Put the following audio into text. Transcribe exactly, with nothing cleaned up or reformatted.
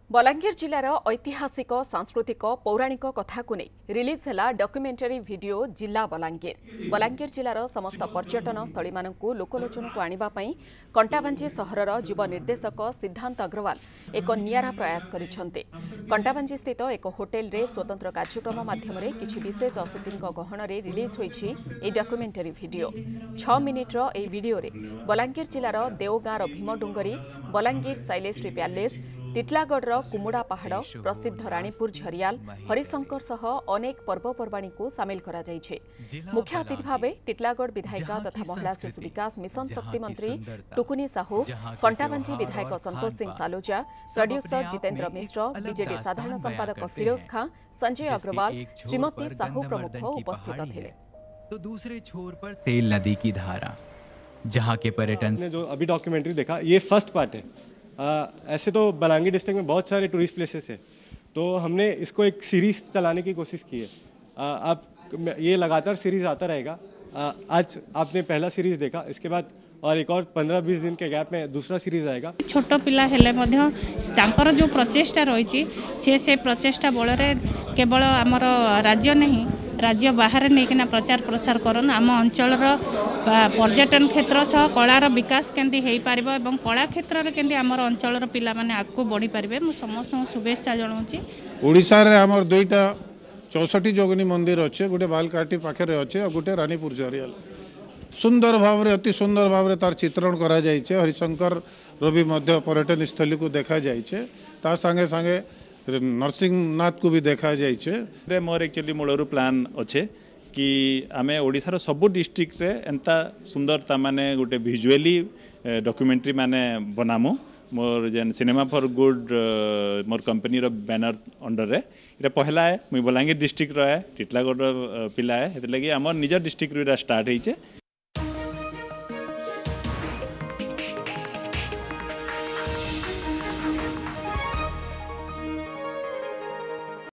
बलांगीर जिलार ऐतिहासिक सांस्कृतिक पौराणिक कथा को नहीं रिलीज है डॉक्यूमेंटरी वीडियो जिला बलांगीर बलांगीर जिलार समस्त पर्यटन स्थली मानकु लोकलोचन को आनिबा पई कंटाबांजी सहरर युव निर्देशक सिद्धांत अग्रवाल एक नियारा प्रयास करिसेंते। कंटाबांजी स्थित एक होटेल रे स्वतंत्र कार्यक्रम माध्यम रे किछि विशेष अतिथिक गहन रे रिलीज होईछि ए डॉक्यूमेंटरी वीडियो। छह मिनिट्र ए वीडियो रे बलांगीर जिलार देवगाँर भीमडुंगरी बलांगीर साइलेस्ट्री पैलेस टिटलागढ़ कुमुड़ा पहाड़ प्रसिद्ध रानीपुर झरियाल हरिशंकर सह अनेक पर्वपर्वाणी को सामिल करा जाइछे। मुख्य अतिथि भाव टिटलागढ़ विधायिका तथा महिला शिशु विकास मिशन शक्ति मंत्री टुकुनी साहू, कंटाबांजी विधायक संतोष सिंह सालोजा, प्रोड्यूसर जितेंद्र मिश्र, बीजेडी साधारण संपादक फिरोज खां, संजय अग्रवाल, श्रीमती साहू प्रमुख उपस्थित थे। तो दूसरे छोर पर तेल नदी की धारा, जहाँ के पर्यटन जो अभी डॉक्यूमेंट्री देखा ये फर्स्ट पार्ट है। आ, ऐसे तो बलांगीर डिस्ट्रिक्ट में बहुत सारे टूरिस्ट प्लेसेस है, तो हमने इसको एक सीरीज चलाने की कोशिश की है। अब ये लगातार सीरीज आता रहेगा। आ, आज आपने पहला सीरीज देखा, इसके बाद और एक और पंद्रह बीस दिन के गैप में दूसरा सीरीज आएगा। छोट पिला हेले मध्य तांकर जो प्रचेष्टा रही से से प्रचेष्टा बल केवल आमर राज्य नहीं राज्य बाहर नहीं प्रचार प्रसार करन आम अंचल पर्यटन क्षेत्र सह कलार विकास केंदी हो पार और कला क्षेत्र में केंदी आमर अंचल पिला माने आगू बढ़ी पारे। मु समस्त शुभेच्छा जनाऊँ। ओडिशा रे आमर दुईटा चौसठी जोगिनी मंदिर अच्छे, गोटे बालकाटी पाखे अच्छे और गोटे रानीपुर झरियाल। सुंदर भाव रे अति सुंदर भाव रे तार चित्रण करा जाइछे। हरिशंकर रवि मध्य पर्यटन स्थली को देखा जाइछे, ता संगे संगे नरसिंहनाथ को भी देखा जाइछे। मोर एक्चुअली मूलर प्लान अच्छे कि आमे ओडिशार सबु डिस्ट्रिक्ट रे एंता सुंदर ता माने गोटे विजुअली डॉक्यूमेंट्री माने बनामु। मोर जेन सिनेमा फॉर गुड मोर कंपनी रो बैनर अंडर रे इटा पहला है। मुई बलांगीर डिस्ट्रिक्ट रो है, टिटलागढ़ पिला है, हेतु लगी हमर निज डिस्ट्रिक्ट रो स्टार्ट होइछे।